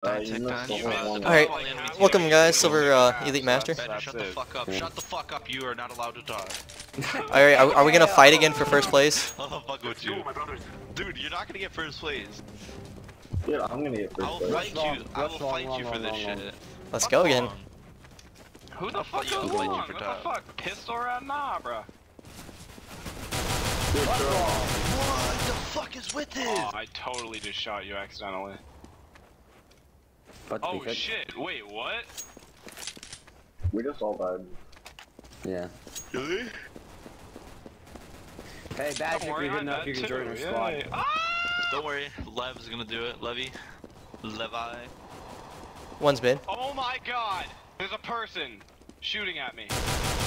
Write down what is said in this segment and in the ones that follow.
Alright, welcome guys, Silver Elite Master. Shut the fuck up, shut the fuck up, you are not allowed to talk. Alright, are we gonna fight again for first place? I'll fuck with you. Dude, you're not gonna get first place. Dude, I'm gonna get first place. I will fight you for this shit. Let's go again. Who the fuck you What What the fuck? Pistol round? Nah, bro. What the fuck is with this? Oh, I totally just shot you accidentally. Oh shit, wait, what? We just all died. Yeah. Really? Hey, Bash, if you're good enough, you can join our squad. Don't worry, Lev's gonna do it. Levi. One's mid. Oh my god! There's a person shooting at me.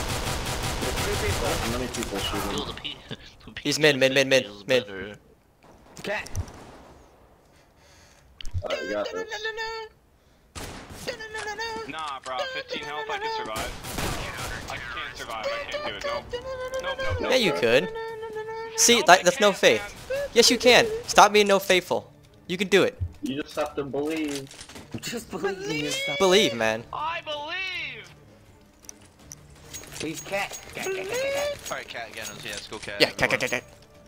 How many people shooting? He's mid. Cat. You got this. Nah, bro, 15 health, I can survive. I can't survive, I can't do it, nope. Yeah, you could. See, that's no faith. Yes, you can. Stop being no faithful. You can do it. You just have to believe. Just believe in yourself. Believe, man. I believe! Please, cat. Alright, cat again. Yeah, let's go cat. Yeah, cat.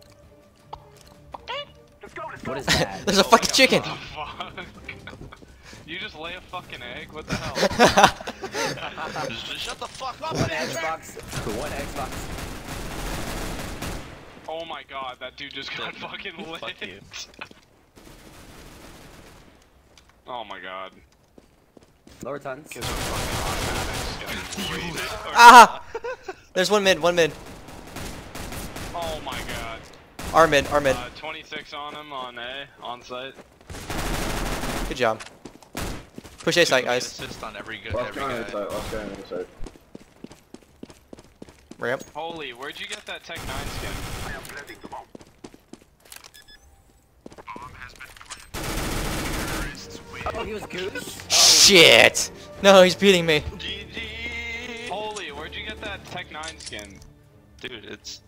What is that? There's a fucking chicken. Fuck. You just lay a fucking egg? What the hell? Just shut the fuck up, One Xbox. One Xbox. Oh my god, that dude just got fucking lit. Fuck you. Oh my god. Lower tons. Kids are fucking automatics getting raided. Ah! There's one mid. Oh my god. Our mid. 26 on him on A, on site. Good job. Push A site, guys. Assist on every Let's go on guy. the side. Let's go on the side. Ramp. Holy, where'd you get that Tech 9 skin? I am planting the bomb. Oh, he was goose? Shit! No, he's beating me. GG! Holy, where'd you get that Tech 9 skin? Dude, it's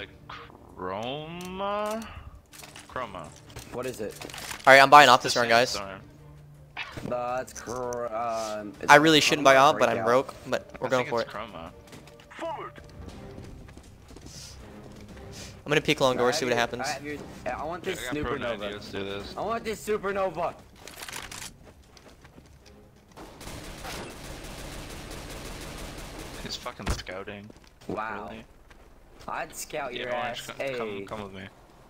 Chroma. What is it? Alright, I'm buying off this run, guys. That's I really shouldn't buy off, but I'm broke. But we're going for it. Chroma. I'm gonna peek long door, see what happens. I want this I got Pro 90, supernova. let's do this. I want this supernova. He's fucking scouting. Wow. Really? I'd scout your Yeah, ass. Hey. come with me.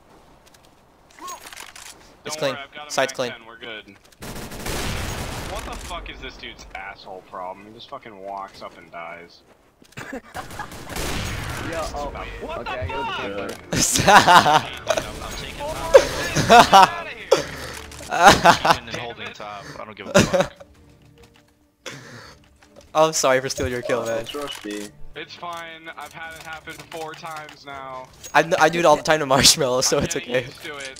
It's Don't clean. worry, I've got a Side's Mac clean. 10, we're good. What the fuck is this dude's asshole problem? He just fucking walks up and dies. Yo, oh. What Okay, the I fuck? I'm taking top. Get out of here! Even and holding top. I don't give a fuck. I'm sorry for stealing your kill, man. Let's rush B. It's fine. I've had it happen 4 times now. I do it all the time to Marshmallow, so I'm it's getting okay. used to it.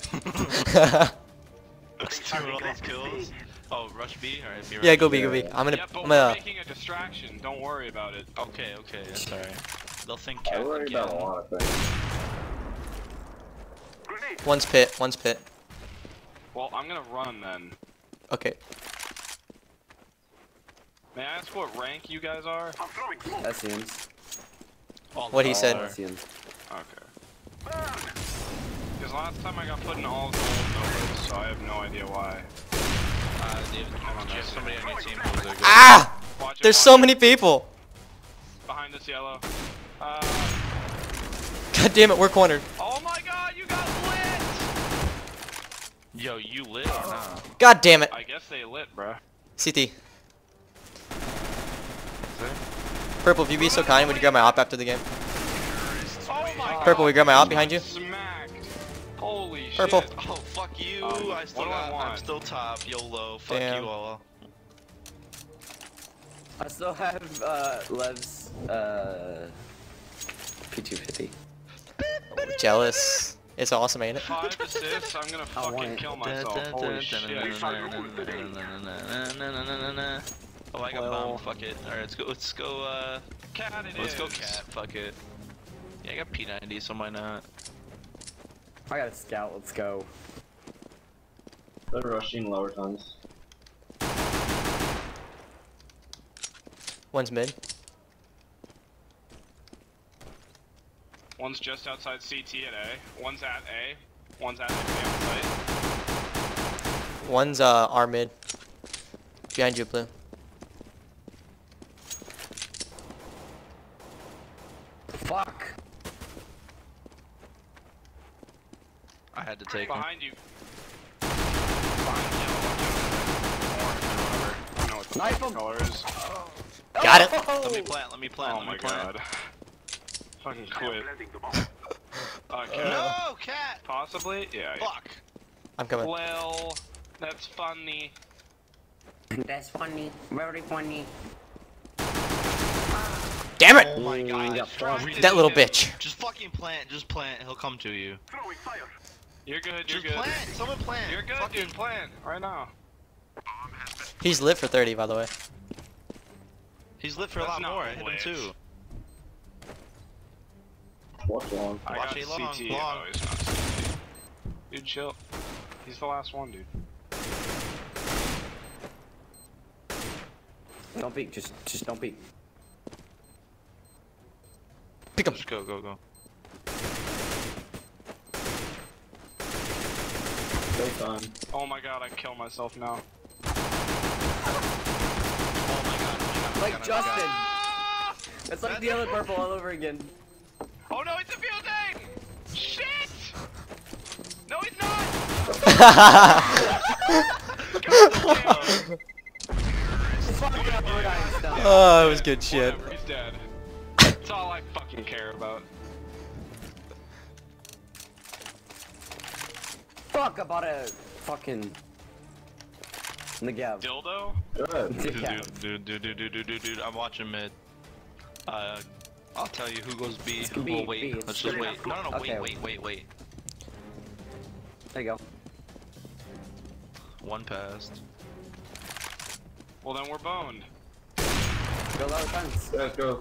Doing all those kills. Oh, rush B? Alright, B. Yeah, go B. I'm gonna. Yeah, but I'm we're gonna. making a distraction. Don't worry about it. Okay, that's alright. They'll think I cat worry again. about a lot of things. One's pit. Well, I'm gonna run then. Okay. May I ask what rank you guys are? That seems. What he said. That seems. Okay. Because last time I got put in all gold numbers, so I have no idea why. Just somebody on your team who's a good. Ah! Watch it, There's watch so it. many people. Behind this yellow. God damn it, we're cornered. Oh my god, you got lit! Yo, you lit or not? God damn it. I guess they lit, bruh. CT. Purple, if you be so kind, would you grab my op after the game? Oh my god. Purple, we grab my op behind you? Smacked. Holy Purple. shit. Oh, fuck you. I still what do I got. want? I'm still top. YOLO. Fuck Damn. you all. I still have Lev's P250. Jealous. It's awesome, ain't it? 5 assists, I'm gonna I want fucking it. kill myself. Holy shit. Oh, I got bomb. Fuck it. Alright, let's go, Cat it let's go is. cat. Fuck it. Yeah, I got P90, so why not? I got a scout. Let's go. They're rushing lower tons. One's mid. One's just outside CT at A. One's at A. One's at A on site. One's R mid. Behind you, Blue. Fuck. I had to take him. Behind you. Behind yellow. Orange or whatever. I don't know what the Knife him. color is. Got it. Let me plant. Let me plant. Oh let my me plant. god. Fucking quit. Cat. No, cat. Possibly? Yeah. Fuck. I'm coming. Well, that's funny. That's funny. Very funny. Damn it! Oh my god. yeah, That little bitch. Just fucking plant. Just plant. He'll come to you. You're good, you're Just good. plant. Someone plant. You're good, Fucking dude, plan. Right now. He's lit for 30, by the way. He's lit for a That's lot not more. I hit him lit. too. What's long? I Watch got A long, CT. long. Oh, he's not CT. Dude, chill. He's the last one, dude. Don't peek. Just don't peek. Pick him. Just go, go, go. Showtime. Oh my god, I kill myself now. Oh my god. Like Justin. Ah! It's like the other purple all over again. Oh no, it's a building! Shit! No, he's not! Fucking up Rhode Island stuff. Oh, it was good shit. Whatever, he's dead. That's all I fucking care about. Fuck about a fucking Nagav. Dildo? Good. Yeah. Dude, I'm watching mid. I'll tell you who goes B. It's Who B, will B, wait. it's Let's just B. wait. No, Okay. wait. There you go. One passed. Well then we're boned. Go lower fence. Let's go.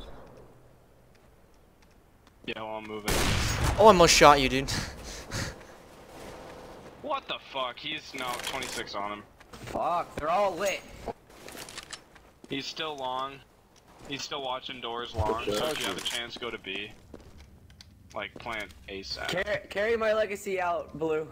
Yeah, well, I'm moving. Oh, I almost shot you, dude. What the fuck? He's no 26 on him. Fuck, they're all lit. He's still long. He's still watching doors long, Okay. so if you have a chance, go to B. Like, plant ASAP. Carry my legacy out, Blue.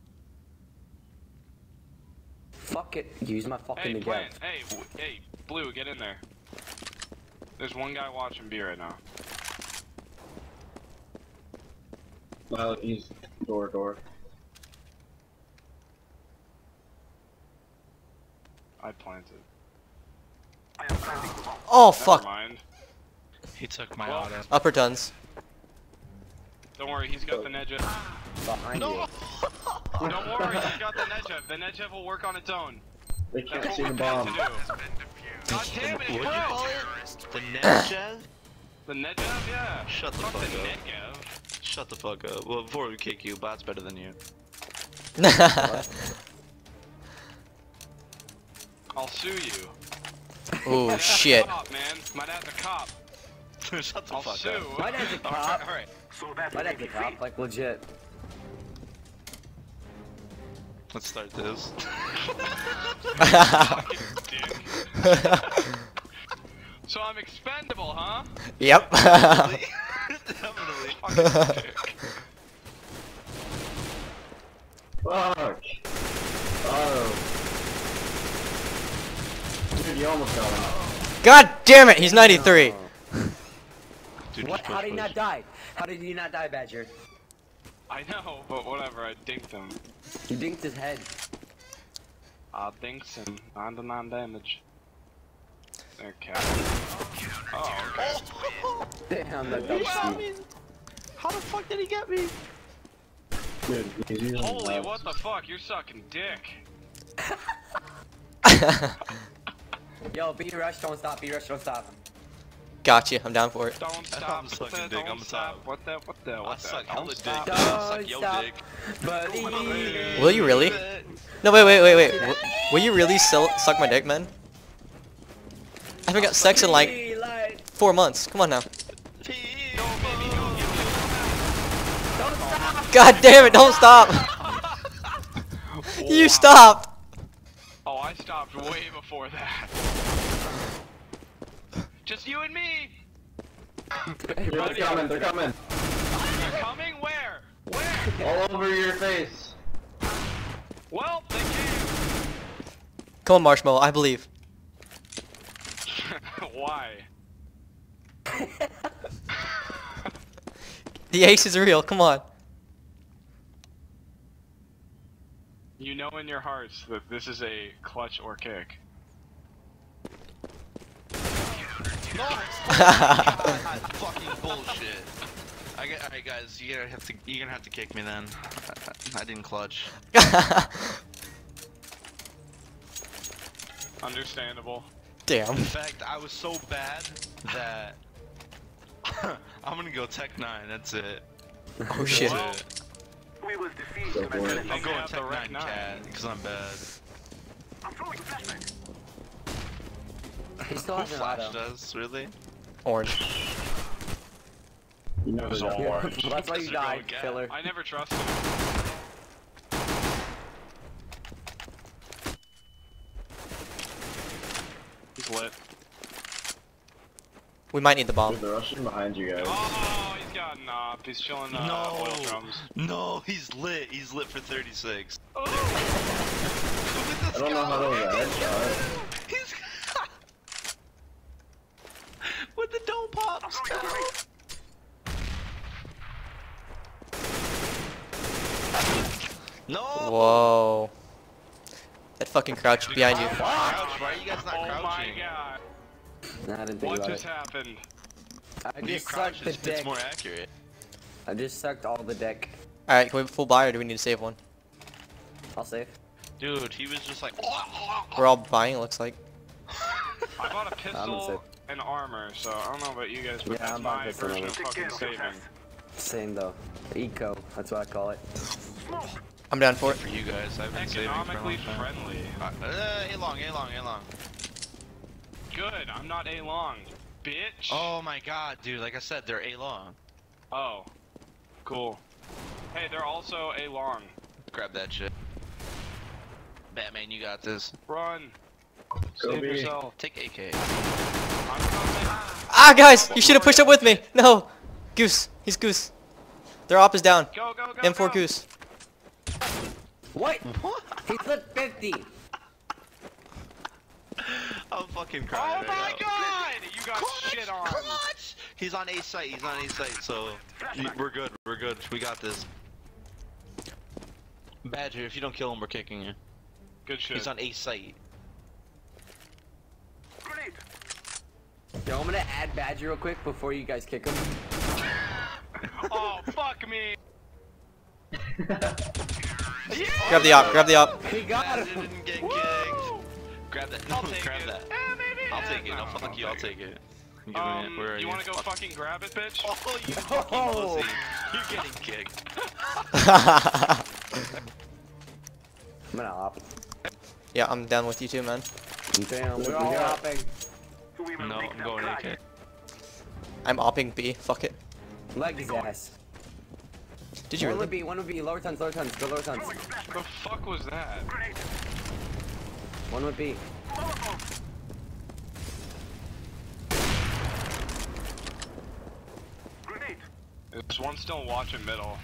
Fuck it. Use my fucking Hey, Nagav. plant. Hey, Blue, get in there. There's one guy watching B right now. Well, he's door. I planted. Oh, Never fuck. mind. He took my Well, auto. Upper tons. Don't worry, he's got the Negev. Behind you. Don't worry, he's got the Negev. The Negev will work on its own. They That's can't what see we're the meant bomb. to do. God damn it, What it's do you broke! call it? The Negev? The Negev, yeah. Shut the Fuck fuck the up. Negev. Shut the fuck up. Well, before we kick you, Bot's better than you. I'll sue you. Oh, My dad's shit. a cop, man. My dad's a cop. Shut the I'll fuck sue. up. My dad's a cop. Alright. My dad's a cop, like legit. Let's start this. Fucking dick. So I'm expendable, huh? Yep. Definitely. Fucking dick. Fuck. Oh. Dude, you almost got him. God damn it, he's 93. Dude, What? just How push, did he push. not die? How did he not die, Badger? I know, but whatever, I dinked him. He dinked his head. I dinked him. 9 damage. There, cat. Oh, okay. Damn, that He dumb shot Steve. me. How the fuck did he get me? Dude, he's using Holy, gloves. what the fuck? You're sucking dick. Yo, B rush, don't stop. B rush, don't stop. Gotcha, I'm down for it. Don't stop. I'm sucking dick, Don't I'm stop. top. What the? I suck hella dick. stop. I suck yo Don't dick. Believe. Will you really? No, wait. Will you really suck my dick, man? I haven't got sex in like Light. 4 months. Come on now. Don't stop. God damn it, don't stop. You stop. Oh, I stopped way before that. Just you and me. Dude, they're coming, they're coming. You're coming? Where? Where? All over your face. Well, they came. Come on, Marshmallow, I believe. Why? The ace is real, come on. You know in your hearts that this is a clutch or kick. No, fucking bullshit. Alright guys, you're gonna have to kick me then. I didn't clutch. Understandable. Damn. In fact, I was so bad that I'm gonna go Tech 9. That's it. Oh shit. That's it. Go for it. I'm going have the Tech 9 Rec 9. cat because I'm bad. He still Who has an Flash auto. does, really? Orange. You know It's they're all not. orange. Well, that's why you It's a go died, gat. killer. I never trusted him. He's lit. We might need the bomb. Dude, they're rushing behind you guys. Oh, he's got an op. He's chilling oil drums. No, he's lit. He's lit for 36. Oh. I don't know how that was a headshot. He's with the dome pops. No. Whoa. That fucking crouch behind you. Crouch, why are you guys not Oh my crouching? god. Nah, I didn't think What about just it. happened? I When you just crouch, sucked the it's dick. more accurate. I just sucked all the dick. Alright, can we full buy or do we need to save one? I'll save. Dude, he was just like. We're all buying, it looks like. I bought a I'm pistol sick. and armor, so I don't know about you guys, but Yeah, that's I'm about my pistol version and of fucking saving. Same though. Eco, that's what I call it. I'm down for it. For you guys, I've been saving for a Economically long time. friendly. A-long. Good, I'm not A-long. Bitch. Oh my god, dude, like I said, they're A-long. Oh. Cool. Hey, they're also A-long. Grab that shit. Batman, you got this. Run. Go Save B. yourself. Take AK. I'm coming. Ah, guys! You should have pushed up with me! No! Goose. He's Goose. Their op is down. Go, go, go, M4 go. Goose. What? He's lit 50! I'm fucking Oh crying my right now. god! You got shit on. Clutch! He's on A site, so we're good, we got this. Badger, if you don't kill him, we're kicking you. Good shit. He's on A site. Yo, I'm gonna add Badger real quick before you guys kick him. Oh, fuck me. Grab the op, grab the op. He got Badger him! didn't get Woo! kicked. Grab that. No, I'll take grab it. that. Maybe. I'll take it. No, fuck you. I'll take it. Give me it. Where are you wanna go fucking grab it, bitch? Oh, you fucking Oh. pussy. You're getting kicked. I'm gonna hop. Yeah, I'm down with you too, man. Damn, Look, we're we all got- hopping. No, I'm going AK. I'm opping B. Fuck it. Leg his ass. Did you One would really? be, one would be lower tons, go lower tons. The fuck was that? One would be. There's one still watching middle.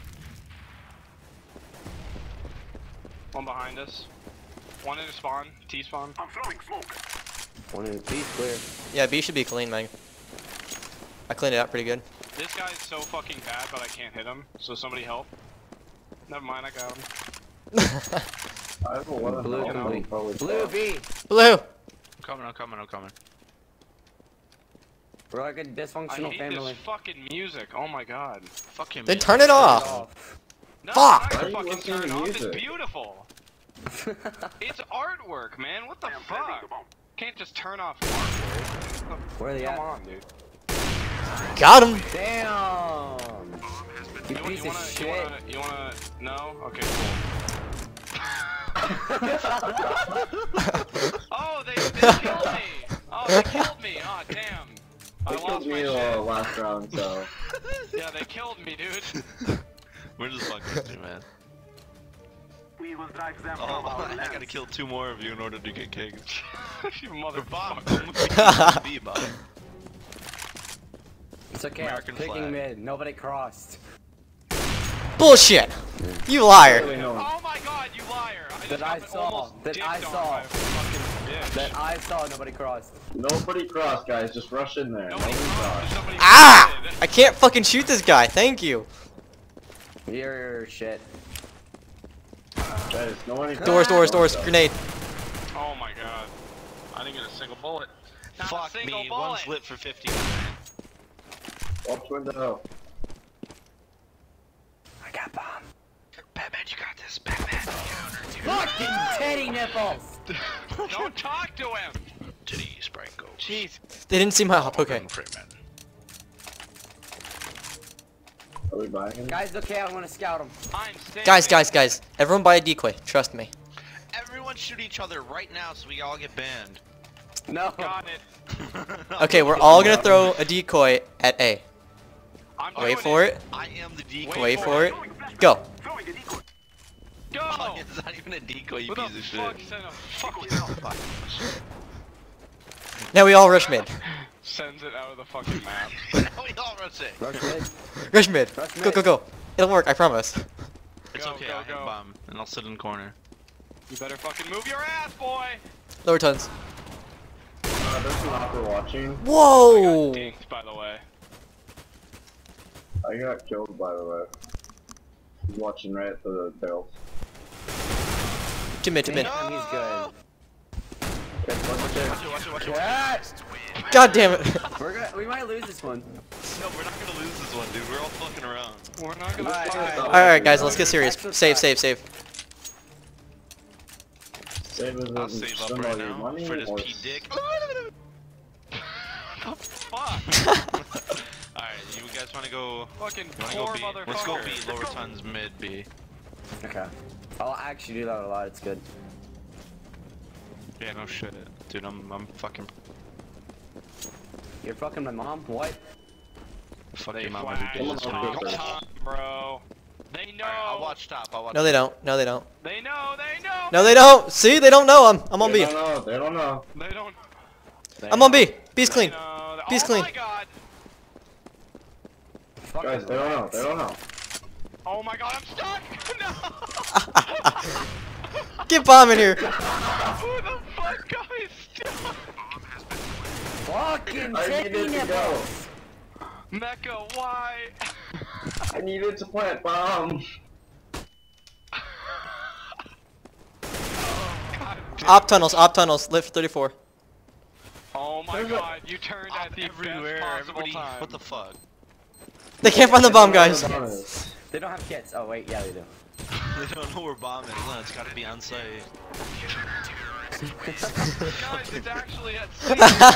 One behind us. One in the spawn. T-spawn. One in the piece clear. Yeah, B should be clean, man. I cleaned it out pretty good. This guy's so fucking bad, but I can't hit him. So somebody help. Never mind, I got him. I have a lot of Blue health, complete. probably Blue stop. B. Blue! I'm coming. We're like a I dysfunctional hate family. this fucking music. Oh my god. Fuck him. Then man. turn it off! No, Fuck! I'm Why not are you fucking listening turn to it off. It's music? beautiful. It's artwork, man. What the fuck? Can't just turn off artwork. Where are they Come at? on, dude. Got him! Damn! You You piece of wanna, shit. you wanna, no? Okay, cool. Oh, they killed me! Oh, they killed me! Oh, damn. I They lost killed my me shit. last round, so. Yeah, they killed me, dude. We're just fucking with you, man. Oh, I gotta kill 2 more of you in order to get kicked. You Bomb. motherfucker. Be bomb. It's okay, American I'm picking flag. mid. Nobody crossed. Bullshit! You liar! Really no. Oh my god, you liar! That I saw. That I saw. That I saw. Nobody crossed. Nobody cross, guys. Just rush in there. Nobody Nobody cross. crossed. Ah! I can't fucking shoot this guy. Thank you. You're shit. Guys, no one. Doors, doors, doors. Grenade. Oh my god. I didn't get a single bullet. Not a Fuck single me, bullet. one's lit for 59. Watch window. I got bomb. Batman, you got this. Batman. Fucking titty nipples. Don't talk to him. Titty Sprinkle. Jeez. They didn't see my hop. Okay. Are we buying him? Guys, okay, I want to scout him. I'm staying. Guys. Everyone buy a decoy. Trust me. Everyone shoot each other right now so we all get banned. No. Got it. Okay, we're all gonna throw a decoy at A. I'm Wait doing for it. I am the decoy. Wait for it. Go. Go. Oh, it's not even a decoy, you Who the piece of fuck shit. sent a fucking Now we all rush mid. sends it out of the fucking map? Now we all rush it. Rush mid. Rush mid. Rush Go, mid. go, go. It'll work. I promise. It's Go, okay, go, I have go. bomb, and I'll sit in corner. You better fucking move your ass, boy. Lower tons. There's an offer watching. Whoa. Dinked, by the way. I got killed, by the way. He's watching right at the barrels. To mid, to mid. Damn, he's good. Okay, watch it. Watch it, watch it. What? God damn it. We might lose this one. No, we're not gonna lose this one, dude. We're all fucking around. We're not gonna Alright, fight. Alright, guys, let's get serious. Save. Save as I'll in save up spend right all your now money for this or P dick. Fuck. Alright, you guys wanna go? Fucking Wanna poor go B? motherfucker. Let's go B. Lower tons, mid B. Okay. I'll actually do that a lot. It's good. Yeah, no shit, dude. I'm fucking. You're fucking my mom? What? Fuck They your mama. flash Who did this Come one? on, all the Alright, time, bro. They know. I'll watch top. I'll watch. No, they don't. No, they don't. They know. They know. No, they don't. See, they don't know. I'm on They B. don't know. They don't know. They don't. I'm on B. B's clean. They know. B's Oh clean. my god. Fucking Guys, they don't know. They don't know. Oh my god, I'm stuck. No. Get bomb in here. Who the fuck got me stuck? Fucking I titty needed to go. nipples. Mecha, why? I needed to plant bomb. God damn. Op tunnels. Lift 34. Oh my There's a- god, you turned at the Everywhere, best possible everybody. time. What the fuck? They can't find the bomb, guys. They don't have kits. Oh wait, yeah they do. They don't know we're bombing. No, it's gotta be on site. Guys, it's actually at sea.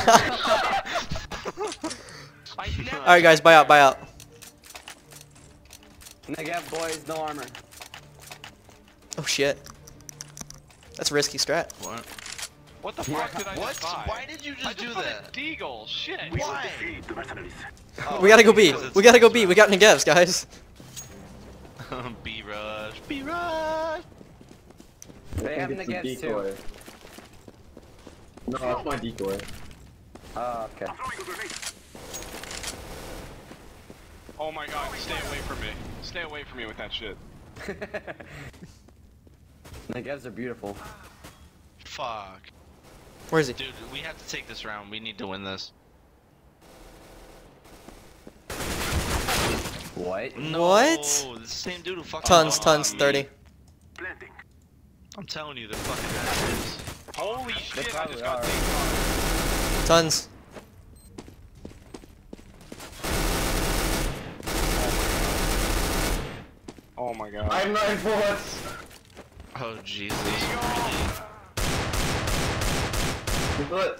I never Alright, guys, buy out. Negative boys, no armor. Oh shit. That's a risky strat. What? What the fuck did I What? just buy? Why did you I just do put that? a deagle. Shit. Why? We gotta go B. Because it's We gotta go on B. We got Negevs, guys. B rush. B rush. They have I think it's a negatives too. decoy. No, that's my decoy. Oh, okay. Oh my god, stay away from me. Stay away from me with that shit. Negatives are beautiful. Fuck. Where is he? Dude, we have to take this round. We need to win this. What? No, What? the same dude who fucking Tons, bombed me. 30. I'm telling you, they're fucking assholes. Holy shit, I probably just got are. dinked on. Tons. Oh my god. I'm 9 bullets. Oh Jesus. He's lit.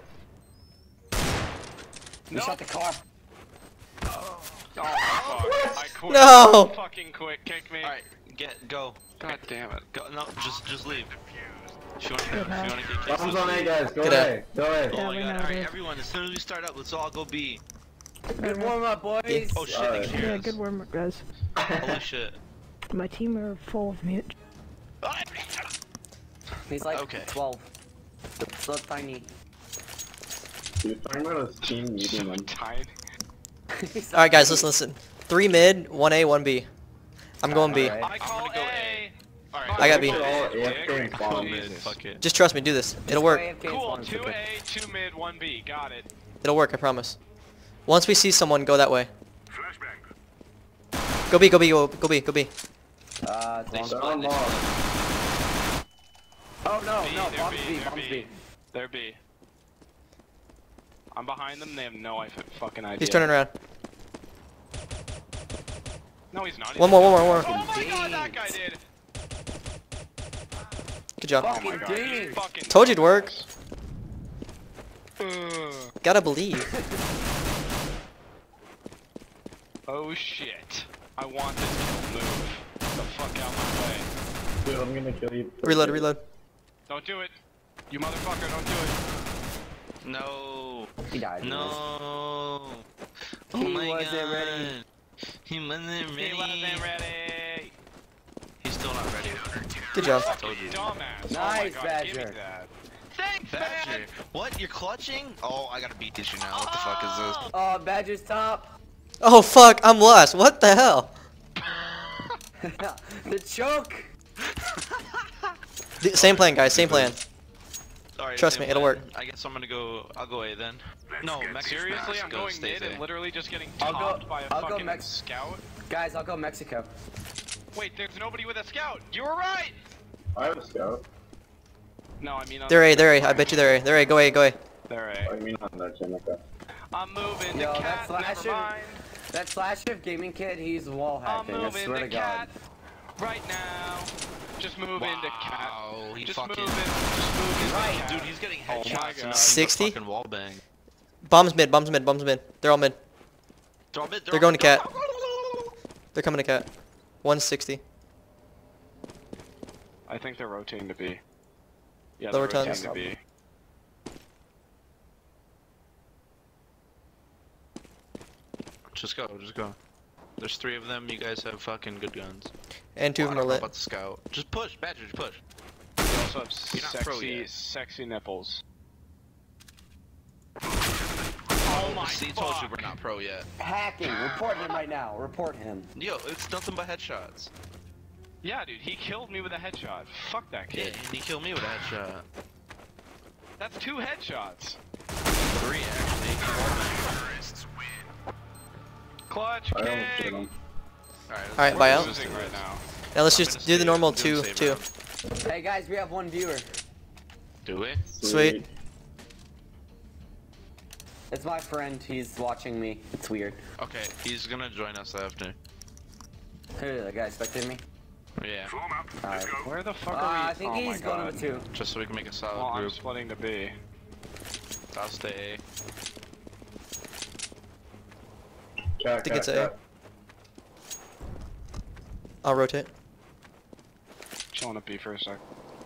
We shot the car. Oh fuck. I quit. No. Fucking quit. Kick me. Alright, go. God damn it. Go. No, just leave. If you wanna get kicked, Bomb's let's on A, leave. guys. Go Get away. Go away. Oh my we god, know alright, this. everyone, as soon as we start up, let's all go B. Good warm up, boys. Oh shit, Alright. they can hear Yeah, us. good warm up, guys. Holy shit. My team are full of mute. He's like Okay. 12. So tiny. Dude, talking about his team meeting them. Tiny. Alright guys, listen. 3 mid, 1 A, 1 B. I'm going B. Alright. I call gonna go A. Alright. I got B. All AFK and spawn. Fuck it. Just trust me, do this. It'll work. Cool. 2 A, 2 mid, 1 B. Got it. It'll work, I promise. Once we see someone, go that way. Go B, go B, go B, go B. It's long. They're on long. Oh no, B, no, they're bombs B, B, they're bombs B. B. They're B. I'm behind them. They have no fucking idea. He's turning around. No, he's not. One more. Oh my god, that guy did. Good job. Oh my Fucking god. dang. Fucking Told you it'd work. Ugh. Gotta believe. Oh shit. I want this to move. Get the fuck out of my way. Dude, I'm gonna kill you. Reload. Don't do it. You motherfucker, don't do it. No. He died. No. Oh He my wasn't god. ready. He wasn't ready. He wasn't ready. He's still not ready. Good job. Told you. Dumbass. Nice, oh my god, give me Badger. that. Thanks, Badger. man. What? You're clutching? Oh, I gotta beat this you now. What the fuck is this? Oh, Badger's top. Oh fuck, I'm lost. What the hell? The choke. Same plan, guys. Same plan. Alright, Trust same me, it'll plan. work. I guess I'm gonna go. I'll go A then. No, Mexico. Seriously, I'm going stays mid A. and literally just getting I'll go- topped by a I'll go fucking Mex- scout. Guys, I'll go Mexico. Wait, there's nobody with a scout. You were right. I have a scout. No, I mean on They're A, the they're A. I flank. bet you they're A. They're A. Go A, go A. They're I A. mean on that Jenica. I'm moving Yo, the that cat. Never flasher- mind. That Slash Shift Gaming Kid, he's wall I'm hacking. I moving swear the to God. cat right now. Just move into cat. Wow, he Just fucking. move in. Just move into Right. cat. Dude, he's getting Oh my headshots. God. and now he's a 60? Fucking wall bang. Bombs mid. They're all mid. They're going to cat. They're coming to cat. 160. I think they're rotating to B. Yeah, Lower they're rotating tons. to B. Just go, just go. There's 3 of them. You guys have fucking good guns. And 2 of I them are don't know lit. about the scout. Just push, Badger. Just push. They also have You're not pro sexy, yet. sexy nipples. Oh my See, fuck. told you we're not pro yet. Hacking. Report him right now. Report him. Yo, it's nothing but headshots. Yeah, dude, he killed me with a headshot. Fuck that Yeah, kid. and he killed me with a headshot. That's 2 headshots. 3 actually. Clutch I almost hit king. him. Alright, buy We're out. losing right now. Now let's I'm just gonna do the save- normal I'm doing 2, save 2. round. Hey guys, we have 1 viewer. Do we? Sweet. It's my friend. He's watching me. It's weird. Okay, he's gonna join us after. Who, the guy expecting me? Yeah, Alright. Where the fuck are we? I think oh he's my going God. with 2. just so we can make a solid Well, I'm group. splitting to B. I'll stay. Cat, I think it's A. cat. I'll rotate. Chilling at B for a sec.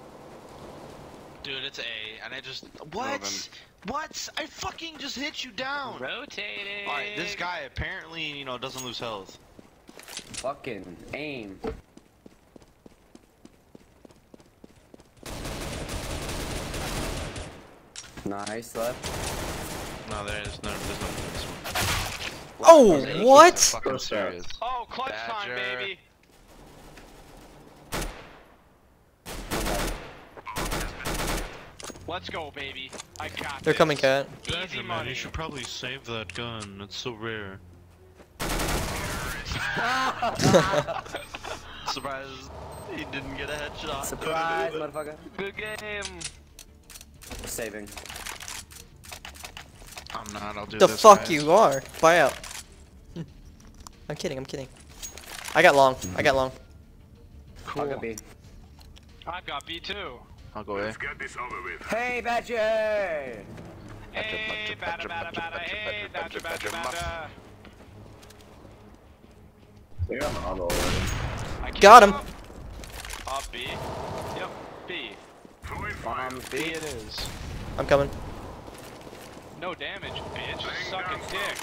Dude, it's A, and I just what? Moving. What? I fucking just hit you down. Rotating. Alright, this guy apparently, you know, doesn't lose health. Fucking aim. Nice left. No, there's no this one. Oh, He's what? fucking First serious. Oh, clutch time, Badger. baby. Let's go, baby. I got They're this. coming cat. Easy money. probably save that gun. It's so rare. Surprise! He didn't get a headshot. Surprise, motherfucker. Good game. Saving. I'm not. I'll do The this. fuck guys. you are. Buy out. I'm kidding. I got long. I'll go B. I've got B too. I'll go A. Hey, Badger! Hey, Badger, bada, badger, bada, bada, badger, hey, badger, badger, badger, badger, badger. They got an auto already. I can't Got him. go. B. Yep, B. Bomb B B. it is. I'm coming. No damage, bitch. Sucking dick.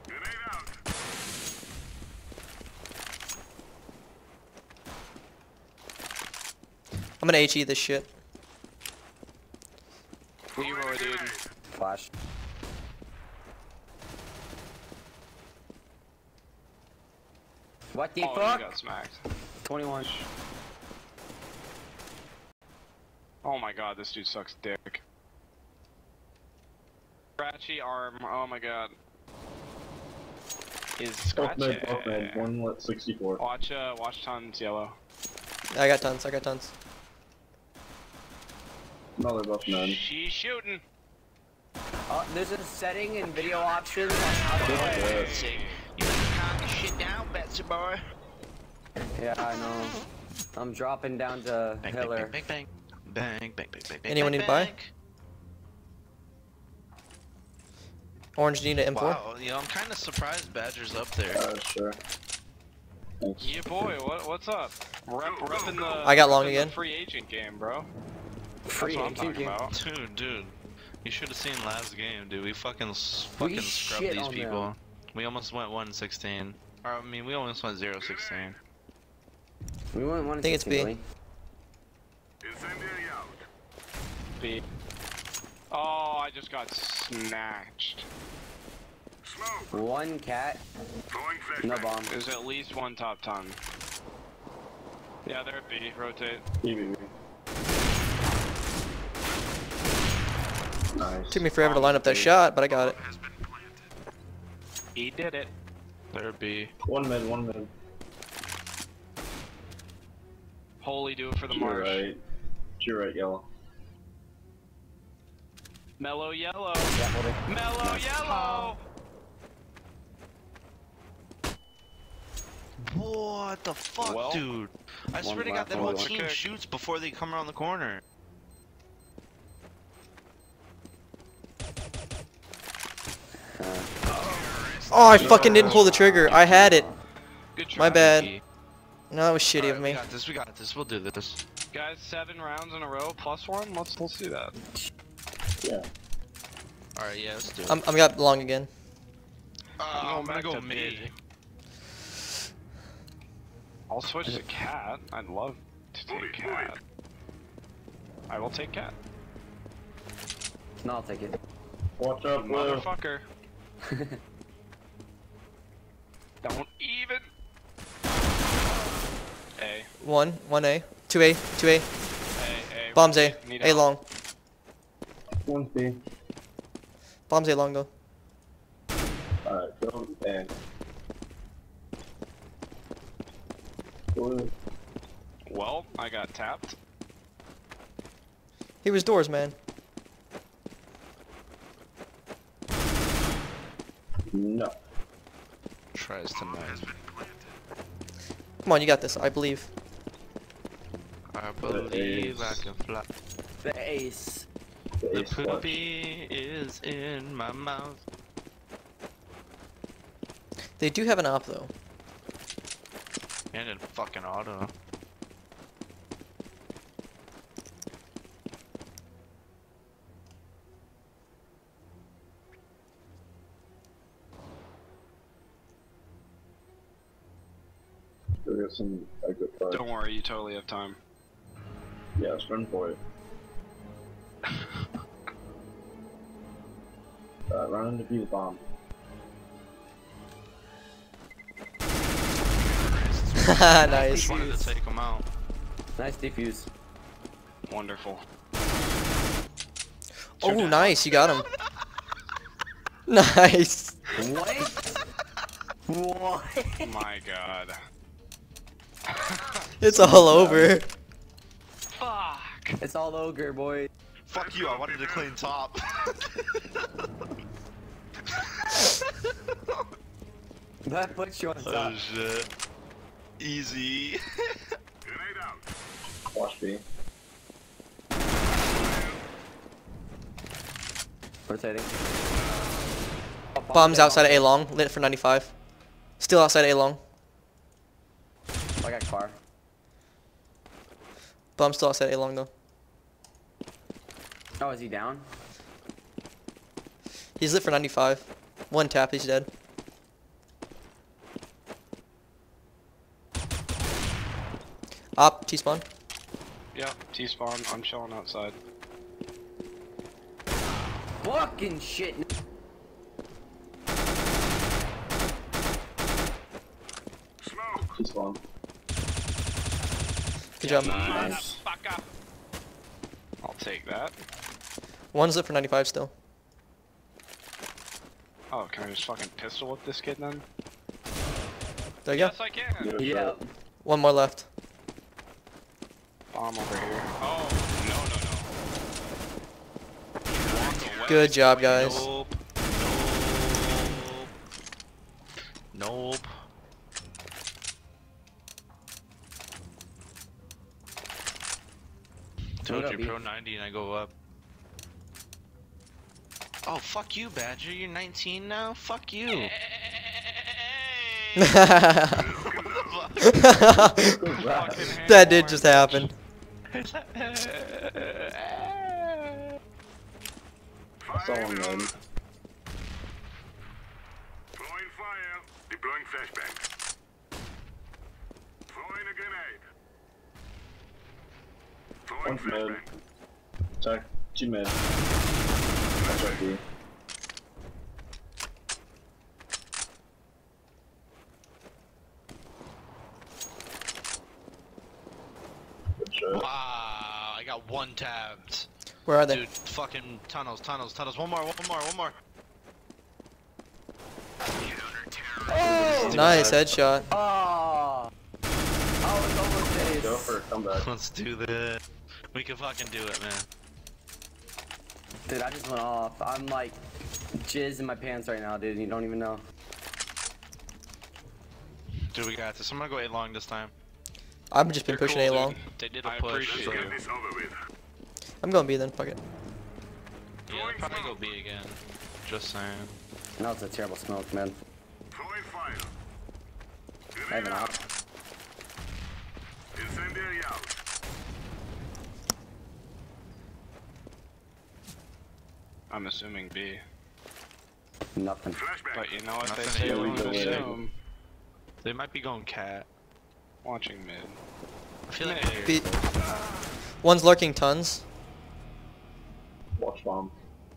I'm gonna HE this shit. Leroy, dude. Flash. What the Oh, fuck? you got smacked. 21. Oh my god, this dude sucks dick. Scratchy arm, oh my god. Is Both scratchy. mid, both mid. One lit 64. Watch tons yellow. I got tons. I got tons. No, they're both mid. She's shooting. There's a setting in video options on how to play. You better calm your shit down, Betsy boy. Yeah, I know. I'm dropping down to Bang, Hiller. bang, bang, bang, bang, bang, bang, bang. Anyone bang, need to buy? bang. Orange, need an M4. Wow, you know, I'm kind of surprised Badger's up there. Sure. Thanks. Yeah, boy, what's up? Repping the. I got long repping again. The free agent game, bro. Free That's what I'm agent talking game. about. Dude, you should have seen last game, dude. We fucking We scrubbed shit these on people. them. We almost went 1-16. Or I mean, we almost went 0-16. We went one. I think it's B. B. Oh, I just got snatched. One cat. No bomb. There's at least one top ton. Yeah, they're at B. Rotate. EBB. Nice. Took me forever to line up that shot, but I got it. He did it. They're at B. One mid, one mid. Holy, do it for the You're marsh. right. You're right, yellow. Mellow yellow. Yeah, hold it. Mellow yellow. What the fuck, Well, dude? I swear to God, left, that one whole left. team Kick. shoots before they come around the corner. Oh, I fucking didn't pull the trigger. I had it. Good try. My bad. Mickey. No, that was shitty Alright, of we me. got this. We got this. We'll do this. Guys, 7 rounds in a row plus 1. Let's do that. Yeah. All right, yeah, let's do it. I'm got long again. I'm gonna back go to mid. B. I'll switch to cat. I'd love to take cat. I will take cat. No, I'll take it. Watch out, blue. Motherfucker. Don't even. A. 1A, 2A, 2A. A. Bombs A. Need A help. long. One's B. Bombs A long though. Alright, go A. Blue. Well, I got tapped. He was doors, man. No. Tries to mine. Come on, you got this. I believe. I believe I can fly. The ace. The ace clutch. poopy is in my mouth. They do have an op though. And in fucking auto. Go get some exit card. Don't worry, you totally have time. Yeah, let's run for it. Run into B bomb. Nice. Wanted to take him out. Nice defuse. Wonderful. Oh, nice. You got him. Nice. What? What? My god. It's all over. Fuck. It's all ogre, boy. Fuck you, I wanted to clean top. That puts you on top. Oh shit. Easy. Watch B. Rotating. Bombs outside of A long. Lit for 95. Still outside A long. I got car. Bombs still outside A long though. Oh, is he down? He's lit for 95. One tap, he's dead. Op, T-spawn. Yep, T-spawn. I'm chilling outside. Fucking shit. He's gone. Good job. Nice. Fuck up. I'll take that. One's lit for 95 still. Oh, can I just fucking pistol whip this kid then? There you go. Yes, I can. Yeah. One more left. Bomb over here. Oh, no. Walk away. Good job, guys. Nope. Nope. Nope. Told you pro 90 and I go up. Oh, fuck you, Badger. You're 19 now? Fuck you. That did just happen. I saw one then. Throwing fire. Deploying flashbang. Throwing a grenade. Throwing One's mid. flashbang. Check. Two mid. That's right, B. Good shot. Wow, I got one tabbed. Where are they? Dude, fucking tunnels. One more. Nice headshot. Oh! I was almost dead. Go for a comeback. Let's do this. We can fucking do it, man. Dude, I just went off. I'm like jizz in my pants right now, dude. You don't even know. Dude, we got this. I'm gonna go 8 long this time. I've just been You're pushing cool, A dude. long. They did a I push. appreciate So... you. Get this over with. I'm going B then. Fuck it. Yeah, they'll probably go B again. Just saying. No, it's a terrible smoke, man. Throwing fire. I have an op. Incendiary out. I'm assuming B. Nothing. Flashbang. But you know what they Nothing. say, Yeah, we don't go away. assume. They might be going cat. Watching mid. I feel like Mid. B. One's lurking tons. Watch bomb.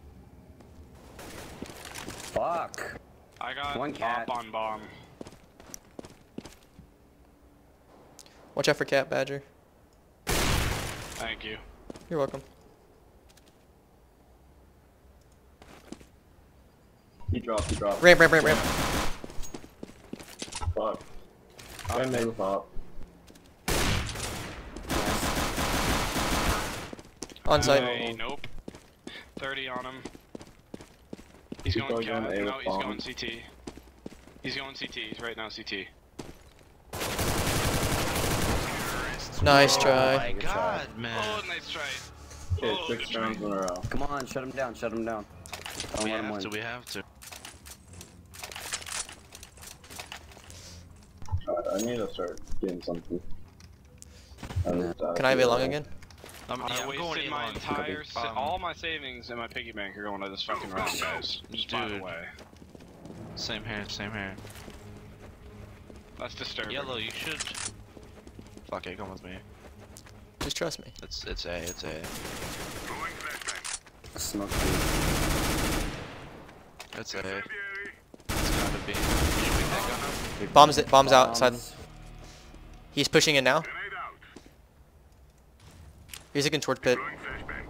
Fuck. I got One cat. op on bomb. Watch out for cat badger. Thank you. You're welcome. He dropped. Ramp. Fuck. I made with op. On site. Hey, nope. 30 on him. He's He's going going cat. A with No, he's bomb. going CT. He's going CT. He's right now CT. Nice Oh try. my Good try. god, man. Oh, nice try. Okay, Oh, 6 good rounds in a row. Come on, shut him down, shut him down. Don't We let him have to, win. we have to. I need to start getting something. Can I have A long again? Yeah, I I'm going wasted 8 my long. entire, Um, all my savings in my piggy bank are going to this fucking round, guys. Just by the Dude. way. Same here. That's disturbing. Yellow, you should. Fuck it, come with me. Just trust me. It's A. Throwing flashbang. Smoke. It's A. Incendiary. It's gotta be. Should we take on him? Bombs outside. He's pushing in now. Grenade out. He's looking toward pit. Throwing flashbang.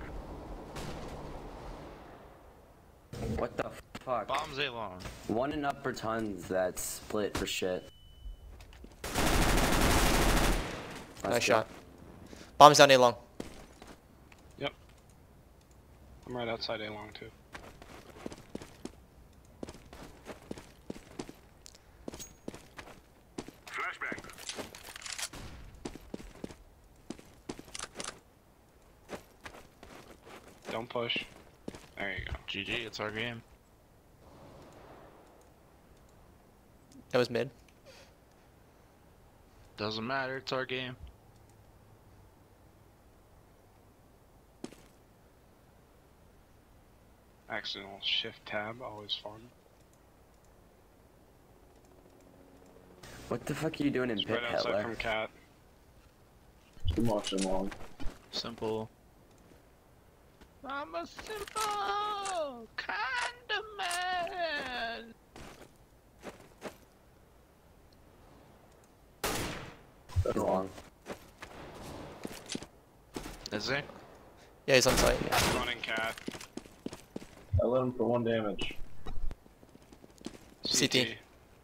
What the fuck? Bombs A long. One and up for tons that's split for shit. Nice shot. Bombs down A long. I'm right outside A long too. Flashbang. Don't push. There you go. GG, it's our game. That was mid. Doesn't matter, it's our game. Accidental shift tab, always fun. What the fuck are you doing in It's pit, right outside Hitler? from cat. Too much and long. Simple. I'm a simple kind of man. He's long. Is there? Yeah, he's on site. Running cat. I let him for 1 damage. CT.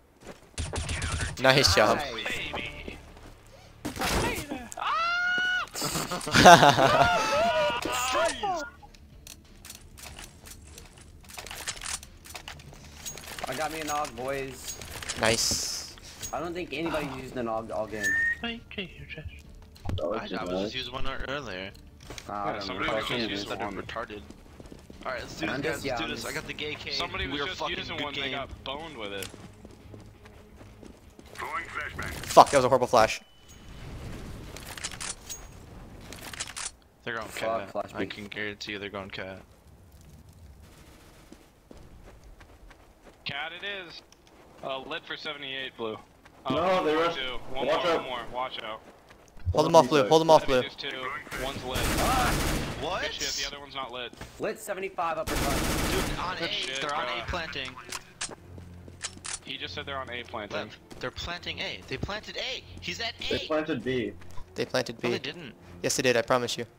Nice job. Baby. I got me an AUG, boys. Nice. I don't think anybody's using an AUG all game. That was I was just using one earlier. I don't somebody know. was just Can't using use They're one. retarded. Alright, let's do this, I'm guys. just- Let's yeah, do I'm this. I just- got the gay cake. Somebody we was were just fucking using good one, they game. got boned with it. Throwing flashbang. Fuck, that was a horrible flash. They're going Fuck, cat. flash I me. can guarantee you they're going cat. Cat it is. Lit for 78 blue. No, they rushed. Two. One Watch more, out. one more. Watch out. Hold him off blue. Hold him off blue. There's two. One's lit. What? Good shit, the other one's not lit. Lit 75 upper front. Dude, on Good A. shit, They're on bro. A planting. He just said they're on A planting. Left. They're planting A. They planted A. He's at They A. planted B. They planted No, B. they didn't. Yes, they did. I promise you.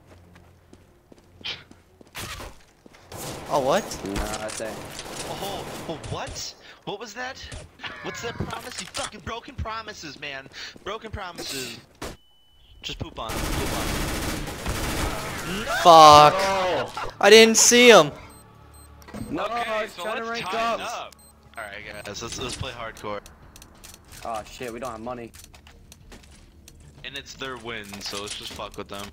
Oh, what? Nah, I say. Oh, what? What was that? What's that promise? You fucking broken promises, man. Broken promises. Just poop on him. Poop on him. Fuck. Oh! I didn't see him. No, I Okay, was so trying to let's rank tie up. it up. Alright, guys. Let's play hardcore. Oh shit, we don't have money. And it's their win, so let's just fuck with them.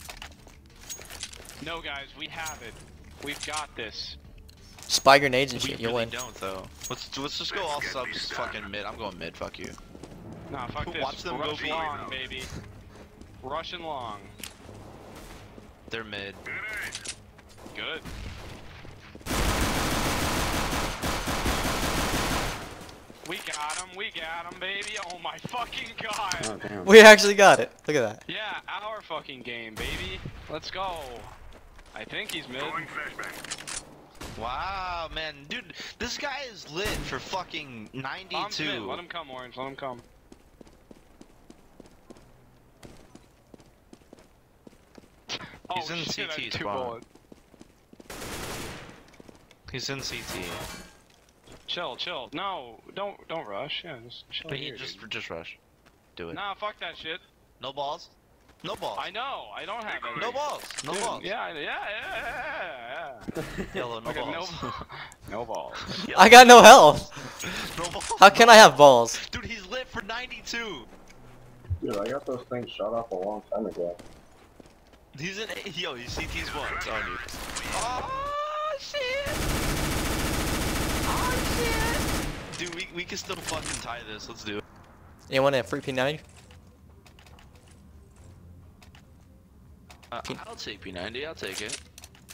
No, guys, we have it. We've got this. Spy grenades and We shit. You really win. don't, though. Let's just go all subs fucking mid. I'm going mid. Fuck you. Nah, fuck this. Watch them go Rush B. long, baby. Rush and long. They're mid. Good. We got him, baby. Oh my fucking god. Oh damn. We actually got it. Look at that. Yeah, our fucking game, baby. Let's go. I think he's mid. Throwing flashbang. Wow, man. Dude, this guy is lit for fucking Bomb's 92. mid. Let him come, Orange. Let him come. Oh He's in shit, I CT had two spawn. bullets. He's in CT. Chill, chill. No, don't rush. Yeah, just chill But here, he dude. just rush. Do it. Nah, fuck that shit. No balls. No balls. I know. I don't have any. No balls. No Dude, balls. Yeah, yeah. Yellow. No Okay, balls. No balls. I got no health. No balls. How can I have balls? Dude, he's lit for 92. Dude, I got those things shot off a long time ago. He's in. Yo, you CT's one. It's on you. Oh shit. Oh shit. Dude, we can still fucking tie this. Let's do it. Anyone at free P90? I'll take P90. I'll take it.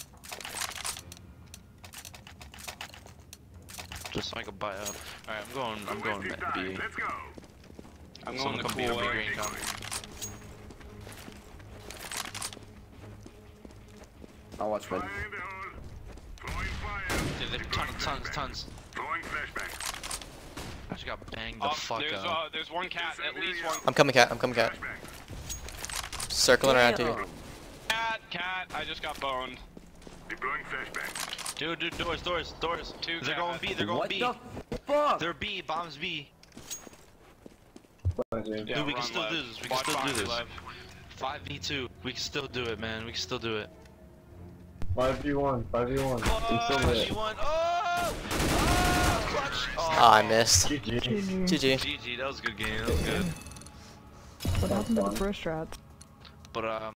Just so I can buy up. Alright, I'm going Wasting B. time. Let's go. I'm going Someone the come cool beat up way. green come. I'll watch mid. Fire in the hole. Throwing fire. Dude, there are tons. Throwing flashbang. I just got banged the Oh, fuck there's up. there's one cat, at least one I'm coming, cat. I'm coming, cat. Flashbang. Circling around to you. Damn. cat. I just got boned. Deploying flashbang. Dude, doors. Two They're going cats. B. They're going What B. the fuck? They're B. Bombs B. Yeah, Dude, we run can still left. do this. We can Watch still do behind you, this. left. 5v2. We can still do it, man. We can still do it. 5v1, 5v1. I'm still lit. She won. Oh! Clutch! Ah, I missed. GG. GG. GG. That was a good game. That was good. What happened to the first round? But